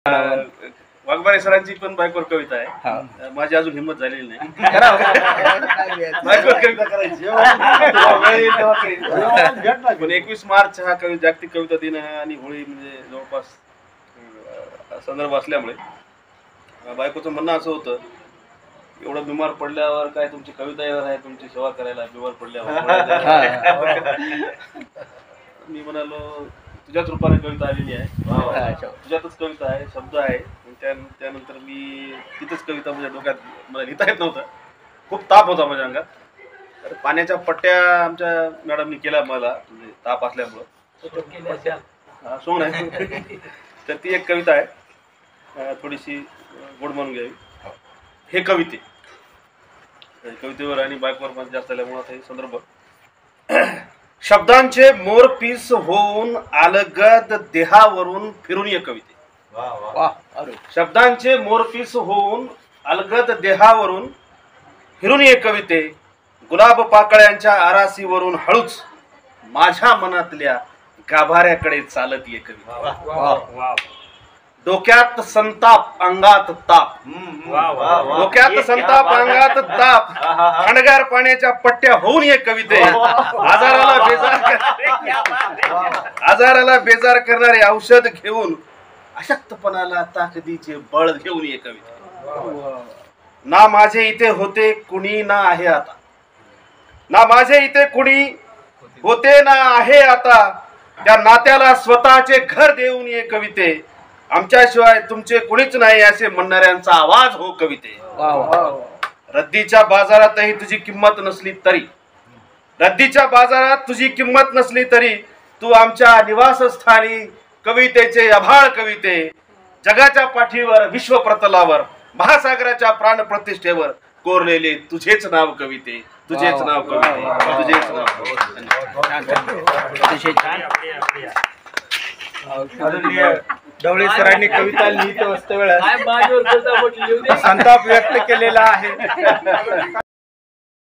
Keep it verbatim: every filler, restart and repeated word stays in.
वाघमारे सरांची पण बायकोवर कविता आहे. माझी अजून हिंमत झालेली नाही. बायकोवर कविता करायची. पण एकवीस मार्च हा कवी जागतिक कविता दिन आहे आणि होळी म्हणजे जवळपास संदर्भ असल्यामुळे बायकोचं म्हणणं असं होतं, एवढं बिमार पडल्यावर काय तुमची कविता येणार आहे तुमची सेवा करायला, बिमार पडल्यावर. मी म्हणालो तुझ्याच रूपाने कविता आलेली आहे, तुझ्यातच कविता आहे, शब्द आहे. त्यानंतर मी तिथंच कविता माझ्या डोक्यात मला लिहिता येत नव्हतं. खूप ताप होता माझ्या अंगात. तर पाण्याच्या पट्ट्या आमच्या मॅडमनी केल्या मला, म्हणजे ताप असल्यामुळं सोंग नाही. तर ती एक कविता आहे, थोडीशी गोड म्हणून घ्यावी. हे कविते कवितेवर आणि बायकोवर पण जास्त आल्यामुळे हे संदर्भ. शब्दांचे मोरपीस होऊन अलगद देहावरून फिरून ये कविते. शब्दांचे मोरपीस होऊन अलगद देहावरून फिरून ये कविते. गुलाब पाकळ्यांच्या आरासीवरून हळूच माझ्या मनातल्या गाभाऱ्याकडे चालत ये कविते. डोक्यात संताप अंगात ताप, डोक्यात संताप अंगात ताप, थंडगार पाण्याच्या पट्ट्या होऊन ये कविते. आजाराला बेजार आजाराला बेजार करणारे औषध घेऊन अशक्तपणाला ताकदीचे बळ घेऊन ये कविते. ना माझे इथे होते कुणी ना आहे आता, ना माझे इथे कुणी होते ना आहे आता. त्या नात्याला स्वतःचे घर देऊन ये कविते. आमच्याशिवाय तुमचे कुणीच नाही असे म्हणणाऱ्यांचा आवाज हो कविते. रद्दीच्या बाजारातही तुझी किंमत नसली तरी, रद्दीच्या बाजारात तुझी किंमत नसली तरी तू आमच्या निवासस्थानी कवितेचे आभाळ कविते. जगाच्या पाठीवर विश्व प्रतलावर महासागराच्या प्राण प्रतिष्ठेवर कोरलेले तुझेच नाव कविते, तुझेच नाव कविते, तुझेच नाव. ढवळे सरांनी कविता लिहित असते वेळेस संताप व्यक्त केलेला आहे.